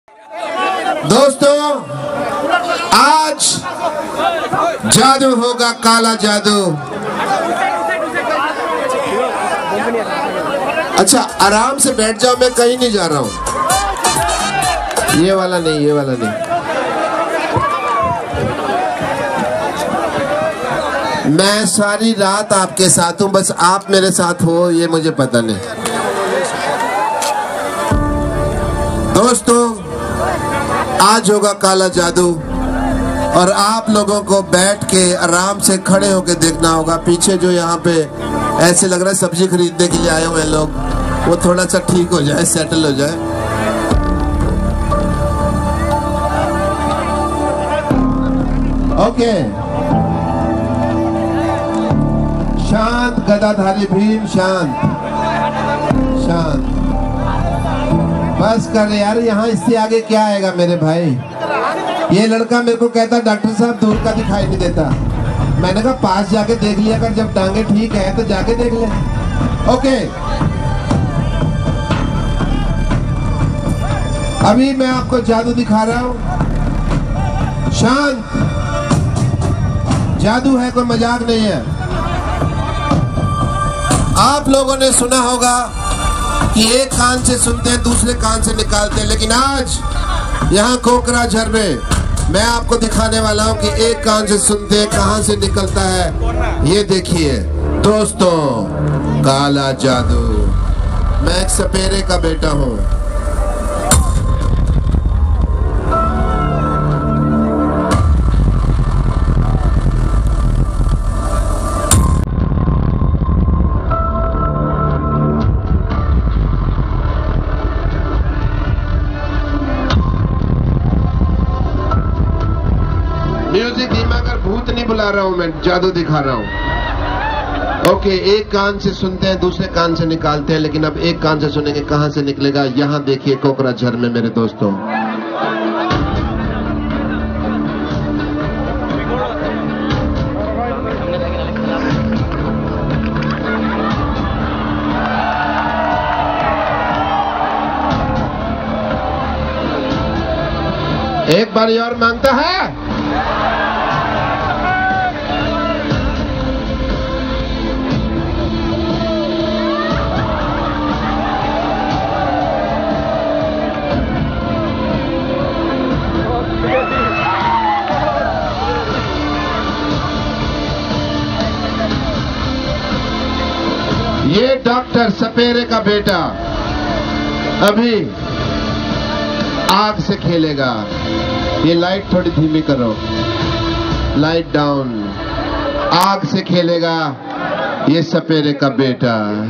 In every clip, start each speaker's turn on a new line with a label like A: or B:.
A: दोस्तों, आज जादू होगा, काला जादू। अच्छा, आराम से बैठ जाओ, मैं कहीं नहीं जा रहा हूँ। ये वाला नहीं, ये वाला नहीं। मैं सारी रात आपके साथ हूँ, बस आप मेरे साथ हो ये मुझे पता नहीं। दोस्तों, आज होगा काला जादू और आप लोगों को बैठ के आराम से खड़े होके देखना होगा। पीछे जो यहाँ पे ऐसे लग रहा है सब्जी खरीदने के लिए आए हुए हैं लोग, वो थोड़ा सा ठीक हो जाए, सेटल हो जाए। ओके, शांत गदाधारी भीम, शांत शांत। बस कर यार, यहाँ इससे आगे क्या आएगा मेरे भाई। ये लड़का मेरे को कहता डॉक्टर साहब दूर का दिखाई नहीं देता। मैंने कहा पास जाके देख लिया कर, जब टांगे ठीक है तो जाके देख ले। ओके, अभी मैं आपको जादू दिखा रहा हूँ। शांत, जादू है, कोई मजाक नहीं है। आप लोगों ने सुना होगा कि एक कान से सुनते हैं दूसरे कान से निकालते हैं, लेकिन आज यहाँ कokrajhar में मैं आपको दिखाने वाला हूँ कि एक कान से सुनते हैं कहाँ से निकलता है। ये देखिए दोस्तों, काला जादू। मैं एक सपेरे का बेटा हूँ। म्यूजिक धीमा कर, भूत नहीं बुला रहा हूं मैं, जादू दिखा रहा हूं। ओके, एक कान से सुनते हैं दूसरे कान से निकालते हैं, लेकिन अब एक कान से सुनेंगे कहां से निकलेगा। यहां देखिए kokrajhar में मेरे दोस्तों। एक बार और मांगता है। ये डॉक्टर सपेरे का बेटा अभी आग से खेलेगा। ये लाइट थोड़ी धीमी करो, लाइट डाउन। आग से खेलेगा ये सपेरे का बेटा।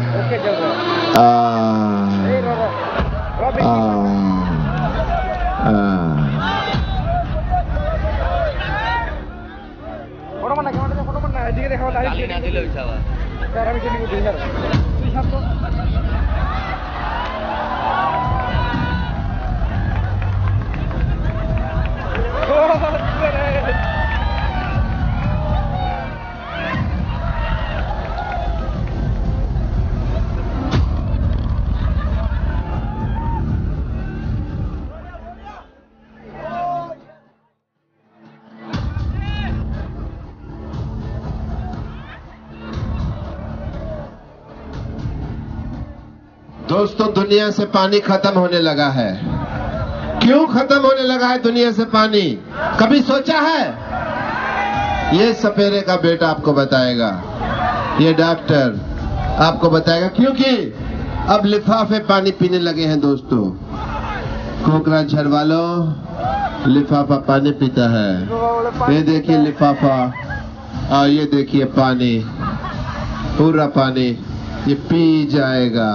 A: दोस्तों, दुनिया से पानी खत्म होने लगा है। क्यों खत्म होने लगा है दुनिया से पानी, कभी सोचा है? ये सपेरे का बेटा आपको बताएगा, ये डॉक्टर आपको बताएगा। क्योंकि अब लिफाफे पानी पीने लगे हैं दोस्तों। kokrajhar वालों, लिफाफा पानी पीता है। ये देखिए लिफाफा, और ये देखिए पानी, पूरा पानी ये पी जाएगा।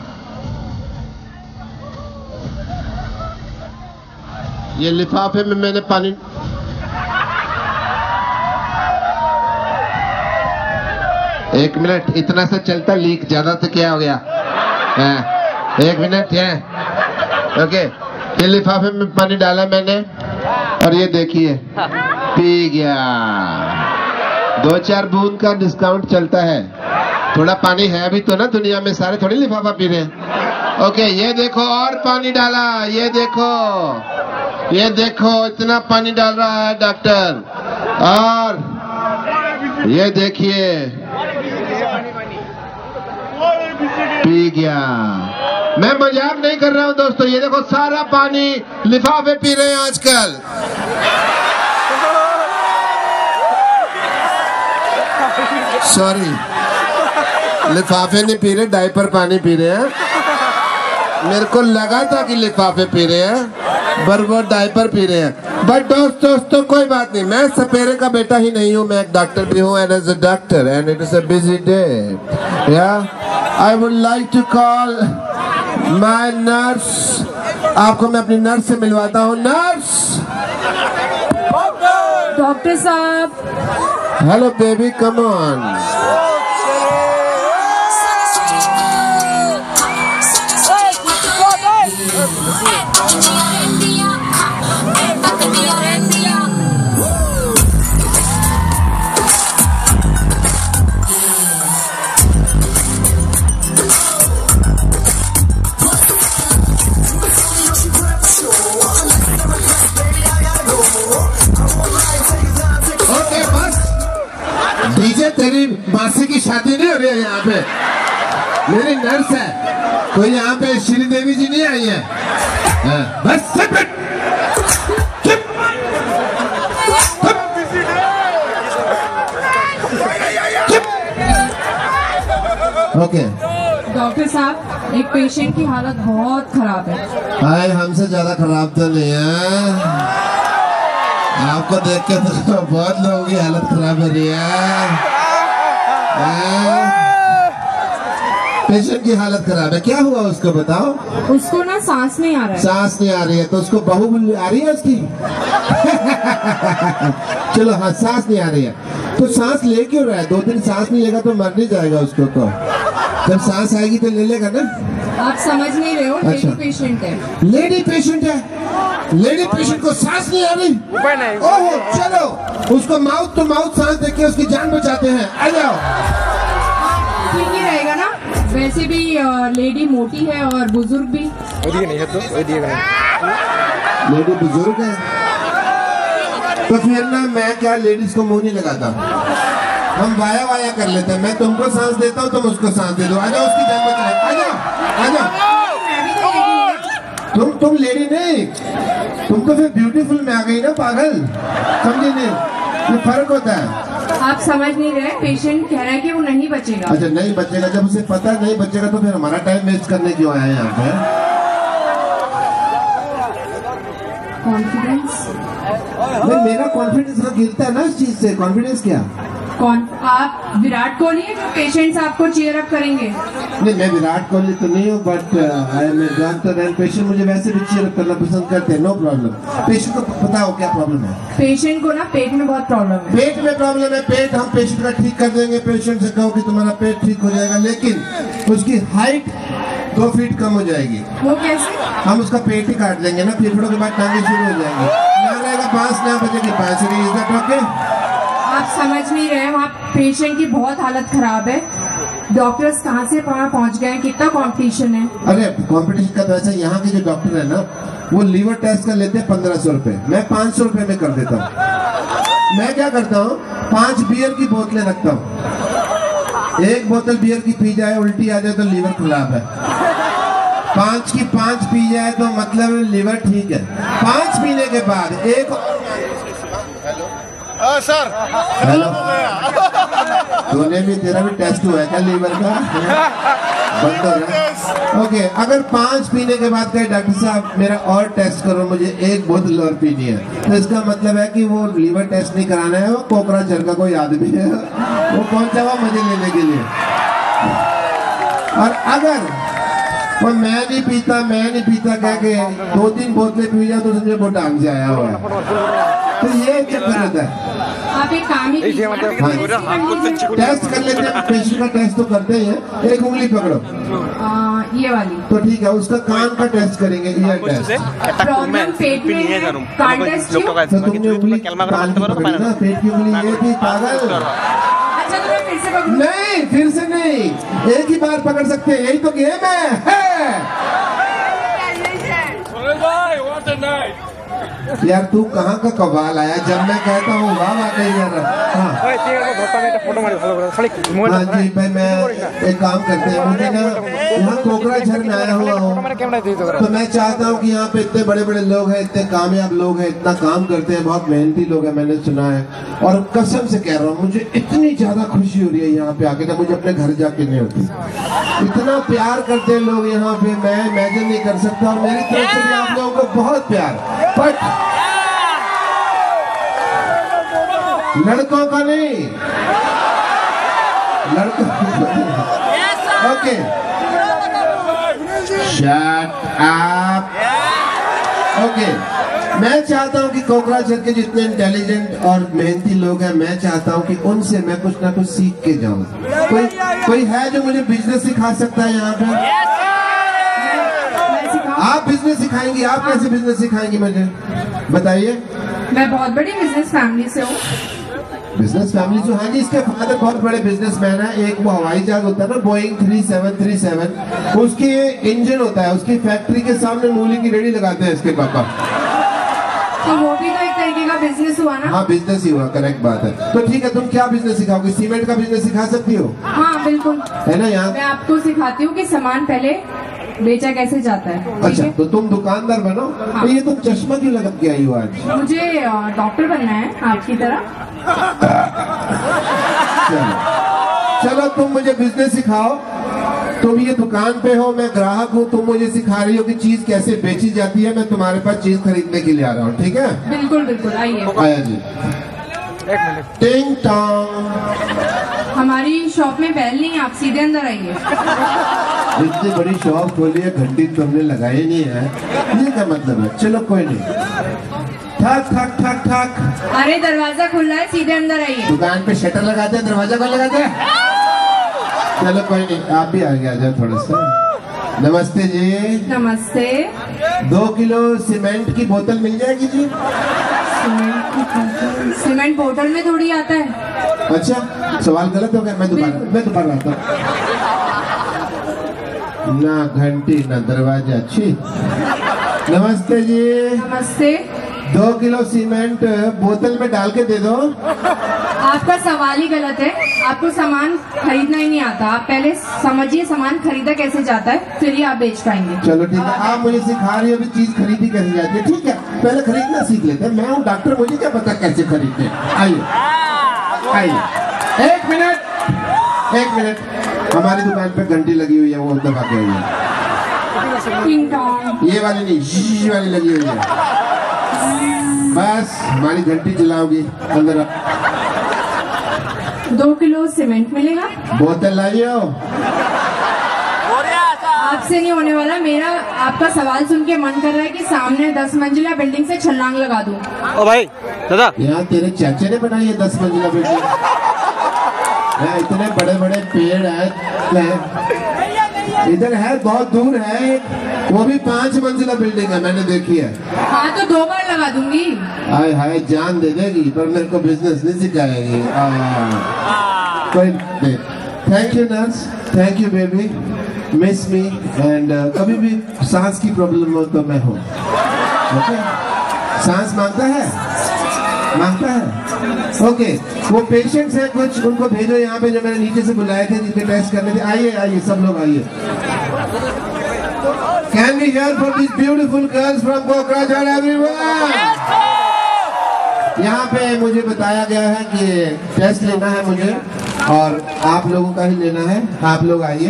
A: ये लिफाफे में मैंने पानी, एक मिनट, इतना सा चलता लीक, ज्यादा तो क्या हो गया? एक मिनट है। ओके, ये लिफाफे में पानी डाला मैंने और ये देखिए पी गया। 2-4 बूंद का डिस्काउंट चलता है। थोड़ा पानी है अभी तो ना दुनिया में, सारे थोड़ी लिफाफा पी रहे हैं। ओके, ये देखो और पानी डाला, ये देखो इतना पानी डाल रहा है डॉक्टर। और ये देखिए पी गया। मैं मजाक नहीं कर रहा हूं दोस्तों, ये देखो सारा पानी लिफाफे पी रहे हैं आजकल। सॉरी, लिफाफे नहीं पी रहे, डायपर पानी पी रहे हैं। मेरे को लगा था कि लिफाफे पी रहे हैं, पर वो डायपर पी रहे हैं। बट दोस्तों कोई बात नहीं, मैं सपेरे का बेटा ही नहीं हूँ, मैं एक डॉक्टर भी हूँ, and as a doctor and it is a busy day. Yeah I would like to call my nurse. आपको मैं अपनी नर्स से मिलवाता हूँ। नर्स।
B: डॉक्टर साहब।
A: Hello baby, come on. DJ, तेरी मासी की शादी नहीं हो रही है यहाँ पे, मेरी नर्स है। कोई यहाँ पे श्रीदेवी जी नहीं आई है। बस ओके।
B: डॉक्टर साहब, एक पेशेंट की हालत बहुत खराब है।
A: हाय, हमसे ज्यादा खराब तो नहीं है। आपको देख के तो बहुत लोगों की हालत खराब हो रही है। पेशेंट की हालत खराब है, क्या हुआ उसको बताओ।
B: उसको ना सांस नहीं आ रहा है।
A: सांस नहीं आ रही है तो उसको बहू आ रही है उसकी। चलो हाँ, सांस नहीं आ रही है तो सांस ले क्यों रहा है? 2 दिन सांस नहीं लेगा तो मर नहीं जाएगा उसको। तो जब सांस आएगी तो ले लेगा ना।
B: आप समझ नहीं रहे हो।
A: अच्छा।
B: लेडी पेशेंट है।
A: लेडी पेशेंट है, लेडी पेशेंट को सांस नहीं आ रही। ओहो, चलो उसको माउथ टू माउथ सांस देके उसकी जान बचाते हैं। आ जाओ।
B: ठीक ही रहेगा ना, वैसे भी लेडी मोटी है और बुजुर्ग भी।
C: नहीं है तो
A: लेडी बुजुर्ग है तो फिर ना मैं क्या लेडीज को मुंह नहीं लगाता, हम वाया वाया कर लेते हैं। मैं तुमको सांस देता हूँ, तुम उसको सांस दे दो। आ जाओ, उसकी जान बचाए। आ जाओ, आ जाओ। तुम लेडी नहीं, तुम तो फिर ब्यूटीफुल में आ गई ना, पागल। समझे नहीं, ये फर्क होता है।
B: आप समझ नहीं रहे, पेशेंट कह रहा है कि वो नहीं बचेगा।
A: अच्छा, नहीं बचेगा। जब उसे पता नहीं बचेगा तो फिर हमारा टाइम वेस्ट करने क्यों आया यहाँ पे?
B: कॉन्फिडेंस
A: नहीं, मेरा कॉन्फिडेंस गिरता है ना इस चीज से। कॉन्फिडेंस क्या?
B: आप विराट कोहली है जो पेशेंट्स आपको चीयर अप करेंगे?
A: नहीं, मैं विराट कोहली तो नहीं हूँ, but I am a doctor and patient मुझे वैसे भी चीयर अप करना पसंद करते हैं। No problem. पेशेंट को बताओ क्या प्रॉब्लम है।
B: पेशेंट को ना पेट में बहुत प्रॉब्लम है।
A: पेट में प्रॉब्लम है। पेट हम पेशेंट का ठीक कर देंगे। पेशेंट से कहो कि तुम्हारा पेट ठीक हो जाएगा, लेकिन उसकी हाइट 2 फीट कम हो जाएगी।
B: वो कैसे?
A: हम उसका पेट ही काट देंगे ना, फेफड़ों के बाद टांगे शुरू हो जाएंगी। ना रहेगा 5, ना बजेगी 5। Is that okay?
B: आप समझ नहीं रहे, वहाँ पेशेंट की बहुत हालत खराब है। डॉक्टर्स कहाँ से वहाँ पहुँच गए, कितना कंपटीशन है।
A: अरे कंपटीशन का तो ऐसा, यहाँ के जो डॉक्टर है ना वो लीवर टेस्ट का लेते हैं 1500 रुपए, मैं 500 रुपए में कर देता हूँ। मैं क्या करता हूँ, 5 बियर की बोतलें रखता हूँ। 1 बोतल बियर की पी जाए, उल्टी आ जाए तो लीवर खराब है। 5 की 5 पी जाए तो मतलब लीवर ठीक है। 5 पीने के बाद एक
C: सर
A: हेलो, तूने भी, तेरा भी टेस्ट हुआ है क्या लीवर का? बंद हो गया। ओके, अगर 5 पीने के बाद कहे डॉक्टर साहब मेरा और टेस्ट करो, मुझे 1 बोतल और पीनी है, तो इसका मतलब है कि वो लीवर टेस्ट नहीं कराना है, वो कोकराझर का कोई आदमी है, वो पहुंचा हुआ मजे लेने के लिए। और अगर वो मैं नहीं पीता कह के 2-3 बोतलें पी जाए तो समझे वो टांग से आया हुआ है। तो ये चक्कर होता है।
B: आप एक काम ही कीजिए,
A: टेस्ट कर लेते हैं। पेशेंट का टेस्ट तो करते ही हैं। एक उंगली पकड़ो,
B: ये वाली
A: तो ठीक है। उसका कान का टेस्ट करेंगे, ईयर टेस्ट।
B: प्रॉब्लम पेट में है, कान टेस्ट।
A: तो तुमने उंगली कान की पकड़ी ना, पेट की उंगली ये थी, पागल।
B: अच्छा तो मैं फिर से पकड़ूं?
A: नहीं, फिर से नहीं, एक ही बार पकड़ सकते हैं, यही तो गेम है। यार तू कहाँ का कवाल आया, जब मैं कहता हूँ वाह वाकई यार। हाँ जी भाई, मैं एक काम करते हैं, मुझे ना यहाँ कोकराझर में आया हुआ हूँ, तो मैं चाहता हूँ कि यहाँ पे इतने बड़े बड़े लोग हैं, इतने कामयाब लोग हैं, इतना काम करते हैं, बहुत मेहनती लोग हैं, मैंने सुना है। और कसम से कह रहा हूँ, मुझे इतनी ज्यादा खुशी हो रही है यहाँ पे आके ना, मुझे अपने घर जाके नहीं होती। इतना प्यार करते हैं लोग यहाँ पे, मैं इमेजिन नहीं कर सकता। और मेरी तरफ से भी आप लोगों को बहुत प्यार, बट लड़कों का नहीं, लड़कों का नहीं। Okay, shut up. ओके, मैं चाहता हूं कि कोकराझर के जितने इंटेलिजेंट और मेहनती लोग हैं, मैं चाहता हूं कि उनसे मैं कुछ ना कुछ सीख के जाऊं। कोई है जो मुझे बिजनेस सिखा सकता है यहाँ पे? आप बिजनेस सिखाएंगी? आप कैसे बिजनेस सिखाएंगी मुझे बताइए।
B: मैं बहुत बड़ी बिजनेस फैमिली से हूँ।
A: बिजनेस फैमिली से? हाँ जी, इसके फादर बहुत बड़े बिजनेसमैन है। एक वो हवाई जहाज होता है ना, बोइंग 3737, उसकी इंजन होता है, उसकी फैक्ट्री के सामने मूली की रेडी लगाते हैं इसके पापा।
B: तो वो भी तो एक तरीके का बिजनेस हुआ ना?
A: हाँ, बिजनेस ही हुआ, करेक्ट बात है। तो ठीक है, तुम क्या बिजनेस सिखाओगे? सीमेंट का बिजनेस सिखा सकती हो?
B: हाँ बिल्कुल,
A: है ना। यहाँ
B: मैं आपको सिखाती हूँ कि सामान पहले बेचा कैसे जाता है।
A: अच्छा, तो तुम दुकानदार बनो।
B: हाँ।
A: तो ये तुम चश्मा क्यों लगा के आई हो आज?
B: मुझे डॉक्टर बनना है आपकी तरह।
A: चलो तुम मुझे बिजनेस सिखाओ। तुम ये दुकान पे हो, मैं ग्राहक हूँ, तुम मुझे सिखा रही हो कि चीज कैसे बेची जाती है। मैं तुम्हारे पास चीज खरीदने के लिए आ रहा हूँ, ठीक है?
B: बिल्कुल बिल्कुल, आइए।
A: आया जी। टिंग टोंग।
B: हमारी शॉप में बैल नहीं है, आप सीधे अंदर आइए।
A: इतनी बड़ी शॉप खोली है, घंटी तुमने लगाई नहीं है, ये क्या मतलब है? चलो कोई नहीं। ठक ठक ठक ठक।
B: अरे दरवाजा खुला है, सीधे अंदर आइए।
A: दुकान पे शटर लगाते हैं, दरवाजा कौन लगाते हैं? चलो कोई नहीं, आप भी आगे आ जाओ थोड़ा सा। नमस्ते जी।
B: नमस्ते।
A: 2 किलो सीमेंट की बोतल मिल जाएगी जी?
B: सीमेंट बोतल में थोड़ी आता है।
A: अच्छा, सवाल गलत हो गया। मैं दोबारा आता हूँ। ना घंटी ना दरवाजा। अच्छी। नमस्ते जी।
B: नमस्ते।
A: 2 किलो सीमेंट बोतल में डाल के दे दो।
B: आपका सवाल ही गलत है, आपको सामान खरीदना ही नहीं आता। आप पहले समझिए सामान खरीदा कैसे जाता है, फिर ही आप बेच पाएंगे।
A: चलो ठीक है, आप मुझे सिखा रही हो कि चीज खरीदी कैसे जाती है, ठीक है? पहले खरीदना सीख लेते हैं। मैं हूँ डॉक्टर, मुझे क्या पता कैसे खरीदते हैं। आइए आइए। 1 मिनट। हमारी दुकान पे घंटी लगी हुई है, वो दबा के आई है।
B: टिंग टोंग।
A: ये वाली नहीं, ये वाली लगी हुई है। बस हमारी घंटी चलाओगी। अंदर
B: 2 किलो सीमेंट मिलेगा।
A: बोतल लाइयो।
B: आपसे नहीं होने वाला। मेरा आपका सवाल सुन के मन कर रहा है कि सामने 10 मंजिला बिल्डिंग से छलांग लगा दूं।
C: ओ भाई दादा,
A: यहाँ तेरे चाचे ने बनाई है 10 मंजिला बिल्डिंग? यहाँ इतने बड़े बड़े पेड़ है, इधर है, बहुत दूर है, वो भी 5 मंजिला बिल्डिंग है, मैंने देखी है।
B: हाँ तो 2 बार लगा दूंगी।
A: हाय हाय, जान दे देगी, पर मेरे को बिजनेस नहीं सिखाएगी। कोई नहीं। Thank you nurse, thank you baby, miss me. And कभी भी सांस की प्रॉब्लम हो तो मैं हूँ। ओके, सांस मांगता है? ओके, वो पेशेंट्स हैं कुछ, उनको भेजो यहाँ पे जो मैंने नीचे से बुलाए थे, जिनके टेस्ट करने थे। आइए सब लोग आइए। Can we hear for this beautiful girls from Kokrajhar everyone? यहाँ पे मुझे बताया गया है कि टेस्ट लेना है मुझे, और आप लोगों का ही लेना है। आप लोग आइए।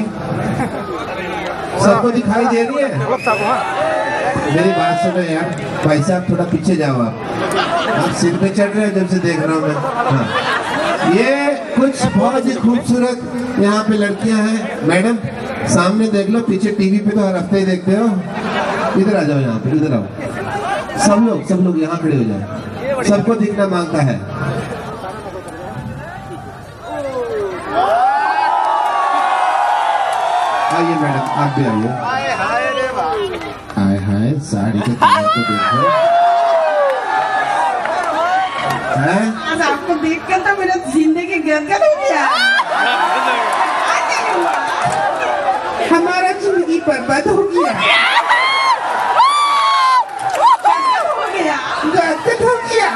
A: सबको दिखाई दे रही है? मेरी बात सुनो यार, भाई साहब थोड़ा पीछे जाओ। आप सिर पे चढ़ रहे हो जब से देख रहा हूँ मैं। हाँ। ये कुछ बहुत ही खूबसूरत यहाँ पे लड़कियां हैं। मैडम सामने देख लो, पीछे टीवी पे तो हर हफ्ते ही देखते हो। इधर आ जाओ, यहाँ पे इधर आओ। सब लोग यहाँ खड़े हो जाओ, सबको दिखना मांगता है। आइए मैडम, आप भी आइए। हाय हाय, साड़ी के कलर को देखो। हैं?
C: आज आपको देखकर तो मेरा जिंदगी गदगद हो गया। हमारा जिंदगी बर्बाद हो गया, गदगद हो गया।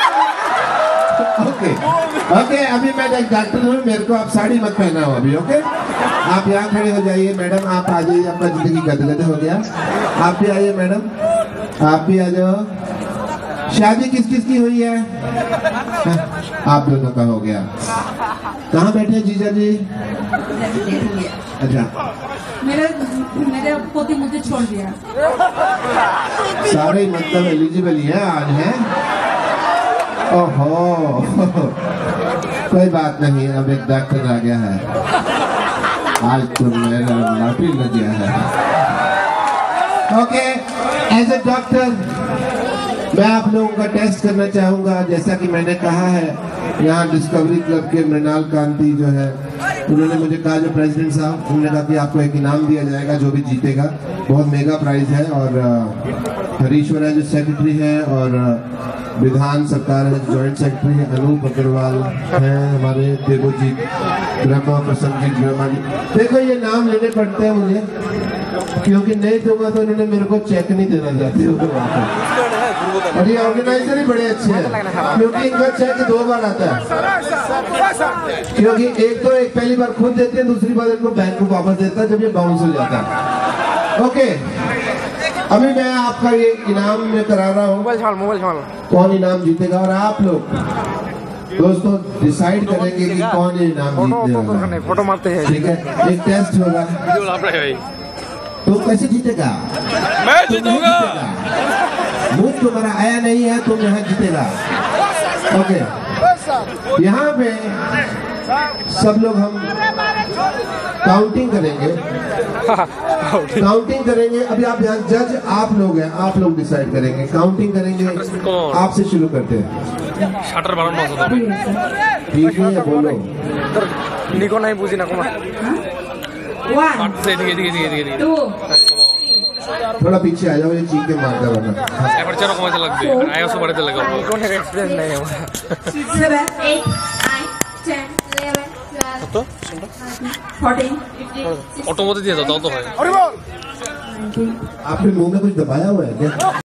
A: ओके ओके, अभी मैं एक डॉक्टर हूँ, मेरे को आप साड़ी मत पहनाओ अभी। ओके, आप यहाँ खड़े हो जाइए। मैडम आप आ जाइए, आपका जिंदगी गदगद हो गया। आप भी आइए मैडम, आप भी आ जाओ। शादी किस किस की हुई है? आप दोनों का हो गया। कहाँ बैठे हैं जीजा जी? अच्छा,
C: मेरे पोती मुझे छोड़ दिया।
A: सारे मतलब एलिजिबल ही है आज है। ओहो कोई बात नहीं, अब एक डॉक्टर आ गया है। आज तो मेरा लॉटरी लग गया है। ओके, एज ए डॉक्टर मैं आप लोगों का टेस्ट करना चाहूंगा। जैसा कि मैंने कहा है, यहाँ डिस्कवरी क्लब के मृणाल कांति जो है, उन्होंने मुझे कहा, जो प्रेसिडेंट साहब, उन्होंने कहा कि आपको एक इनाम दिया जाएगा जो भी जीतेगा। बहुत मेगा प्राइज है। और हरीश्वर है जो सेक्रेटरी है, और विधान सरकार है जॉइंट सेक्रेटरी, अनूप अग्रवाल है हमारे, देवोजीत ब्रह्मा, प्रसन्नजीत ब्रह्मा जी। देखो ये नाम लेने पड़ते हैं मुझे, क्योंकि नहीं दूंगा तो इन्होंने मेरे को चेक नहीं देना चाहते हो। और ये ऑर्गेनाइजर ही बड़े अच्छे हैं, क्योंकि इनका चेक 2 बार आता है। क्योंकि एक पहली बार खुद देते हैं, दूसरी बार इनको बैंक को वापस देता है जब ये बाउंस हो जाता है। ओके, अभी मैं आपका ये इनाम में करा रहा हूँ, कौन इनाम जीतेगा। और आप लोग दोस्तों डिसाइड करेंगे कि कौन ये इनाम जीतेगा।
D: फोटो मारते हैं,
A: ठीक है, एक टेस्ट होगा। तो कैसे जीतेगा?
D: मैं जीतूंगा।
A: मुझ तुम्हारा आया नहीं है, तुम यहाँ जीतेगा। ओके, यहाँ पे सब लोग हम काउंटिंग करेंगे। काउंटिंग करेंगे। अभी आप यहाँ जज आप लोग हैं, आप लोग डिसाइड करेंगे। काउंटिंग करेंगे, आपसे शुरू करते हैं।
D: शटर बारह
A: ठीक है, बोलो।
D: निको नहीं पूछी ना कुमार।
C: 1 2
A: थोड़ा पीछे आ जाओ, ये चीख के मारता वरना।
D: चलो कौन सा लग गया? आया उसको बड़े से लगा। निको ने एक्सपीरियंस नहीं है।
C: 7 8 9 10 11 12 14 15
D: ऑटो मत दिया था तो है।
A: आपके मुंह में कुछ दबाया हुआ है क्या?